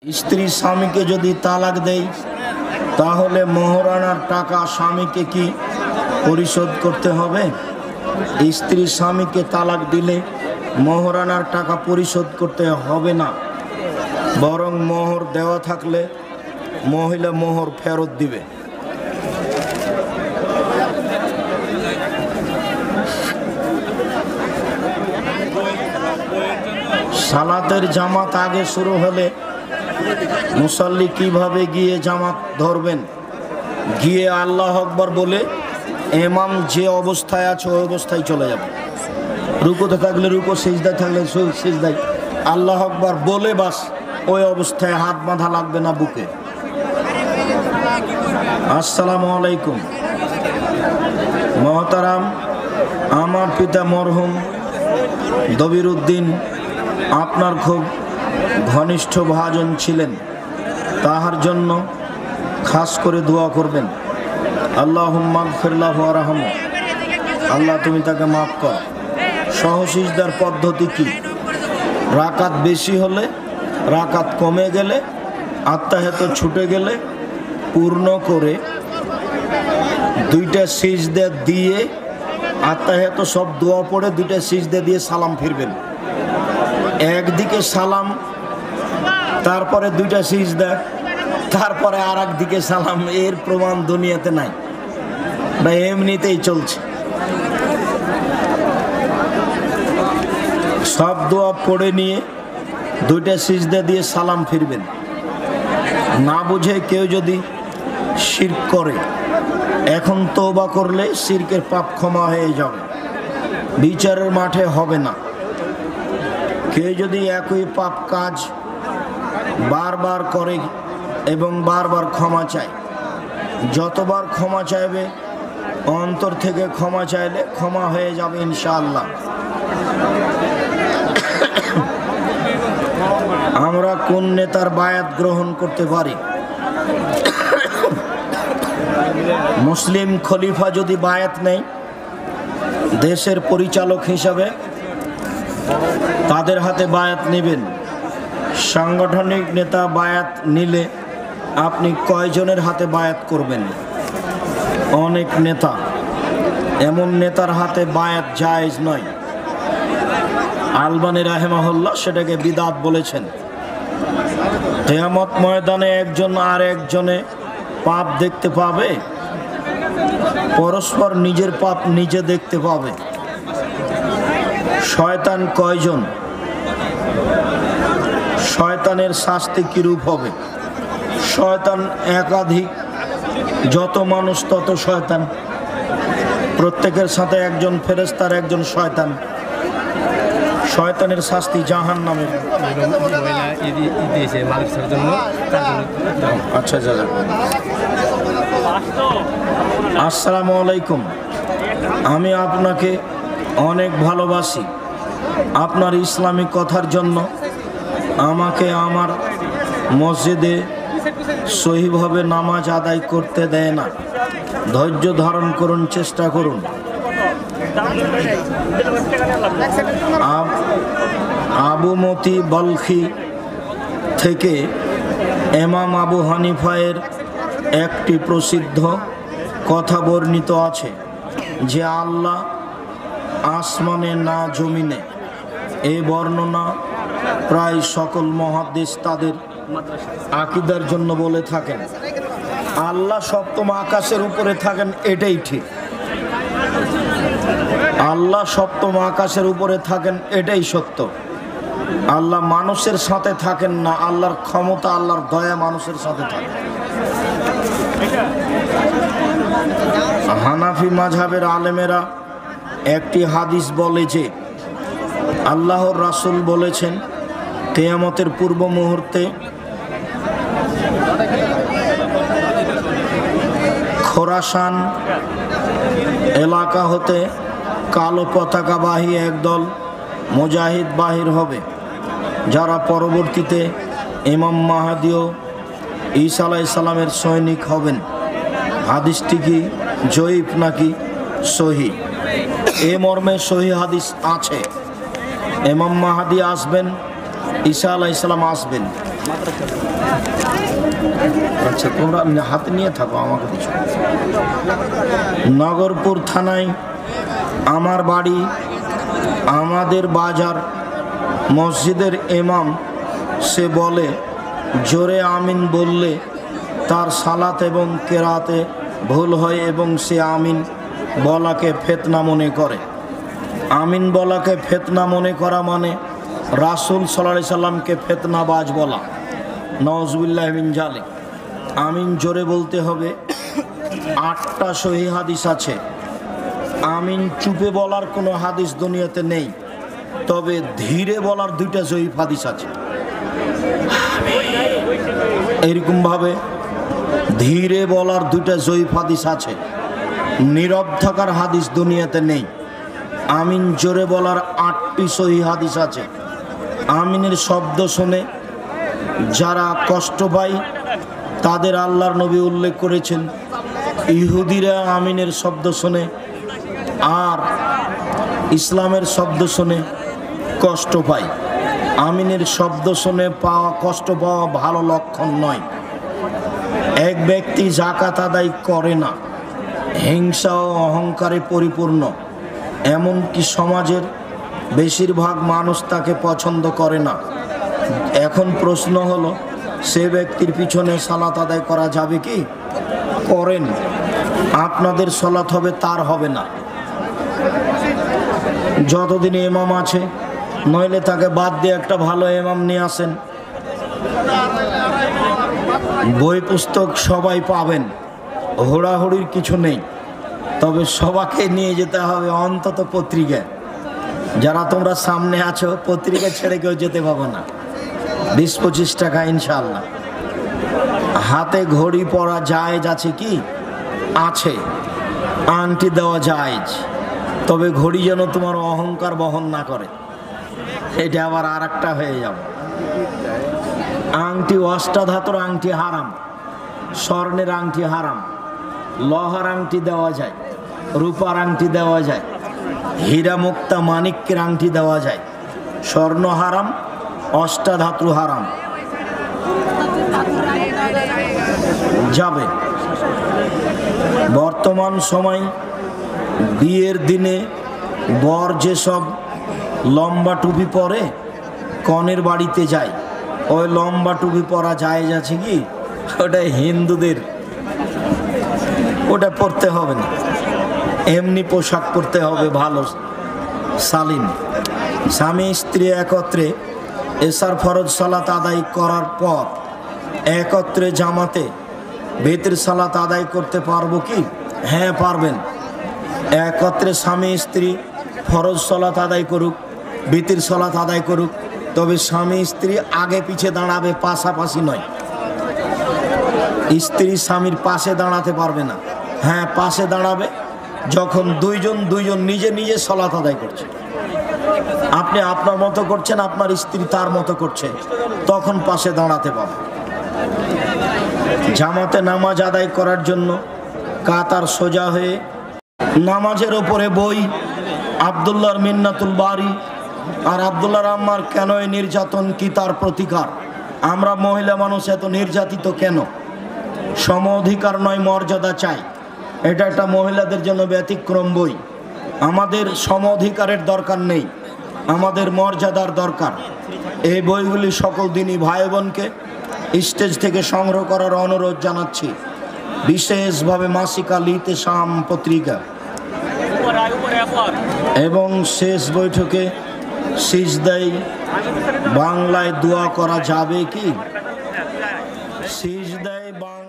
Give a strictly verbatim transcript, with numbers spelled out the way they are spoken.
স্ত্রী স্বামীকে যদি তালাক দেয় তাহলে মোহরানার টাকা স্বামীকে কি পরিশোধ করতে হবে? স্ত্রী স্বামীকে তালাক দিলে মোহরানার টাকা পরিশোধ করতে হবে না, বরং মোহর দেওয়া থাকলে মহিলা মোহর ফেরত দিবে। সালাতের জামাত আগে শুরু হলে মুসাল্লি কিভাবে গিয়ে জামাত ধরবেন? গিয়ে আল্লাহ আকবার বলে ইমাম যে অবস্থায় আছে ওই অবস্থায় চলে যাবে। রুকুতে থাকলে রুকু, সিজদায় থাকলে সিজদায় আল্লাহ আকবার বলে বাস ওই অবস্থায় হাত বাঁধা লাগবে না বুকে। আসসালামু আলাইকুম। মহতারাম, আমার পিতা মরহুম দবির উদ্দিন আপনার খুব ঘনিষ্ঠ ভাজন ছিলেন, তাহার জন্য খাস করে দোয়া করবেন। আল্লাহুম্মা গফিরলাহু ওয়ারহামহু, আল্লাহ তুমি তাকে মাফ কর। সহসিজদার পদ্ধতি কি? রাকাত বেশি হলে, রাকাত কমে গেলে, আত্মাহেত ছুটে গেলে পূর্ণ করে দুইটা সিজদা দিয়ে আত্মাহেত সব দোয়া পড়ে দুইটা সিজদা দিয়ে সালাম ফিরবেন। একদিকে সালাম, তারপরে দুইটা সিজদা, তারপরে আর একদিকে সালাম। এর প্রমাণ দুনিয়াতে নাই, বা এমনিতেই চলছে। সব দোয়া পড়ে নিয়ে দুইটা সিজদা দিয়ে সালাম ফিরবেন। না বুঝে কেউ যদি শিরক করে, এখন তওবা করলে শিরকের পাপ ক্ষমা হয়ে যাবে, বিচারের মাঠে হবে না। কেউ যদি একই পাপ কাজ বারবার করে এবং বারবার ক্ষমা চায়, যতবার ক্ষমা চাইবে অন্তর থেকে ক্ষমা চাইলে ক্ষমা হয়ে যাবে ইনশাআল্লাহ। আমরা কোন নেতার বায়াত গ্রহণ করতে পারি? মুসলিম খলিফা যদি বায়াত নেয় দেশের পরিচালক হিসাবে, তাদের হাতে বায়াত নেবেন। সাংগঠনিক নেতা বায়াত নিলে আপনি কয়জনের হাতে বায়াত করবেন? অনেক নেতা, এমন নেতার হাতে বায়াত জায়েজ নয়। আলবানী রাহিমাহুল্লাহ সেটাকে বিদআত বলেছেন। কিয়ামত ময়দানে একজন আর একজনে পাপ দেখতে পাবে, পরস্পর নিজের পাপ নিজে দেখতে পাবে। শয়তান কয়জন? শয়তানের শাস্তি কিরূপ হবে? শয়তান একাধিক, যত মানুষ তত শয়তান। প্রত্যেকের সাথে একজন ফেরেশতার একজন শয়তান। শয়তানের শাস্তি জাহান্নামে। আচ্ছা দাদা, আসসালামু আলাইকুম। আমি আপনাকে অনেক ভালোবাসি। আপনার ইসলামিক কথার জন্য আমাকে আমার মসজিদে সহিভাবে নামাজ আদায় করতে দেয় না। ধৈর্য ধারণ করুন, চেষ্টা করুন। আবু মতি বলখি থেকে ইমাম আবু হানিফায়ের একটি প্রসিদ্ধ কথা বর্ণিত আছে যে আল্লাহ আসমানে না জমিনে। এই বর্ণনা প্রায় সকল মুহাদ্দিস তাদের আকীদার জন্য বলে থাকেন। আল্লাহ সপ্তম আকাশের উপরে থাকেন, এটাই ঠিক। আল্লাহ সপ্তম আকাশের উপরে থাকেন, এটাই সত্য। আল্লাহ মানুষের সাথে থাকেন না। আল্লাহর ক্ষমতা, আল্লাহর দয়া মানুষের সাথে থাকে। হানাফি মাযহাবের আলেমেরা একটি হাদিস বলে যে আল্লাহর রাসূল বলেছেন, কিয়ামতের পূর্ব মুহূর্তে খোরাসান এলাকা হতে কালো পতাকাবাহী একদল মুজাহিদ বাহির হবে, যারা পরবর্তীতে ইমাম মাহদী ও ঈসা আলাইহিস সালামের সৈনিক হবেন। হাদিসটি কি জয়ীফ নাকি সহিহ? এ মর্মে সহিহ হাদিস আছে। ইমাম মাহদী আসবেন, ঈসা আলাইহিস সালাম আসবেন। আচ্ছা, তোমরা হাতে নিয়ে থাকো, আমাকে কিছু। নগরপুর থানায় আমার বাড়ি, আমাদের বাজার, মসজিদের ইমাম সে বলে জোরে আমিন বললে তার সালাত এবং কেরাতে ভুল হয় এবং সে আমিন বলাকে ফিতনা মনে করে। আমিন বলাকে ফিতনা মনে করা মানে রাসূল সাল্লাল্লাহু আলাইহি সাল্লামকে ফিতনাবাজ বলা। নাউযুবিল্লাহি মিন যালিক। আমিন জোরে বলতে হবে। আটটা সহিহ হাদিস আছে। আমিন চুপে বলার কোনো হাদিস দুনিয়াতে নেই, তবে ধীরে বলার দুইটা সহিহ হাদিস আছে। এরকমভাবে ধীরে বলার দুইটা সহিহ হাদিস আছে। নীরব থাকার হাদিস দুনিয়াতে নেই। আমিন জোরে বলার আটটি সহিহ হাদিস আছে। আমিনের শব্দ শুনে যারা কষ্ট পায় তাদের আল্লাহর নবী উল্লেখ করেছেন, ইহুদিরা আমিনের শব্দ শুনে আর ইসলামের শব্দ শুনে কষ্ট পায়। আমিনের শব্দ শুনে পাওয়া কষ্ট পাওয়া ভালো লক্ষণ নয়। এক ব্যক্তি যাকাত আদায় করে না, হিংসা ও অহংকারে পরিপূর্ণ, এমনকি সমাজের বেশিরভাগ মানুষ তাকে পছন্দ করে না। এখন প্রশ্ন হলো, সে ব্যক্তির পিছনে সালাত আদায় করা যাবে কি? করেন, আপনাদের সালাত হবে, তার হবে না। যতদিন ইমাম আছে, নইলে তাকে বাদ দিয়ে একটা ভালো ইমাম নিয়ে আসেন। বই পুস্তক সবাই পাবেন, হোড়াহুড়ির কিছু নেই, তবে সবাইকে নিয়ে যেতে হবে অন্তত পত্রিকা। যারা তোমরা সামনে আছো, পত্রিকা ছেড়ে কেউ যেতে পাবো না। বিশ পঁচিশ টাকা ইনশাল্লাহ। হাতে ঘড়ি পরা জায়েজ আছে কি? আছে। আংটি দেওয়া জায়েজ, তবে ঘড়ি যেন তোমার অহংকার বহন না করে, এটা আবার আর একটা হয়ে যাবে। আংটি অষ্টাধাতুর আংটি হারাম, স্বর্ণের আংটি হারাম। লোহার আংটি দেওয়া যায়, রূপার আংটি দেওয়া যায়, হীরা মুক্তা মানিক্যের আংটি দেওয়া যায়। স্বর্ণ হারাম, অষ্টাধাতু হারাম। যাবে। বর্তমান সময় বিয়ের দিনে বর যেসব লম্বা টুপি পরে কনের বাড়িতে যায়, ওই লম্বা টুপি পরা জায়েজ আছে কি? ওটা হিন্দুদের, ওটা পরতে হবে না। এমনি পোশাক পরতে হবে ভালো শালীন। স্বামী স্ত্রী একত্রে এশার ফরজ সালাত আদায় করার পর একত্রে জামাতে বেতের সালাত আদায় করতে পারবো কি? হ্যাঁ, পারবেন। একত্রে স্বামী স্ত্রী ফরজ সালাত আদায় করুক, বেতের সালাত আদায় করুক, তবে স্বামী স্ত্রী আগে পিছে দাঁড়াবে, পাশাপাশি নয়। স্ত্রী স্বামীর পাশে দাঁড়াতে পারবে না। হ্যাঁ, পাশে দাঁড়াবে যখন দুইজন দুইজন নিজে নিজে সালাত আদায় করছে। আপনি আপনার মতো করছেন, আপনার স্ত্রী তার মতো করছে, তখন পাশে দাঁড়াতে পারবে। জামাতে নামাজ আদায় করার জন্য কাতার সোজা হয়ে নামাজের ওপরে বই আব্দুল্লাহর মিন্নাতুল বারি আর আব্দুল্লাহর আম্মার কেন এই নির্যাতন, কি তার প্রতিকার? আমরা মহিলা মানুষ এত নির্যাতিত কেন? সম অধিকার নয়, মর্যাদা চাই। এটা একটা মহিলাদের জন্য ব্যতিক্রম বই। আমাদের সম অধিকারের দরকার নেই, আমাদের মর্যাদার দরকার। এই বইগুলি সকল দিনই ভাই বোনকে স্টেজ থেকে সংগ্রহ করার অনুরোধ জানাচ্ছি, বিশেষভাবে মাসিক আল ইতিসাম পত্রিকা। এবং শেষ বৈঠকে সিজদায় বাংলায় দোয়া করা যাবে কি? সিজদায় বাংলা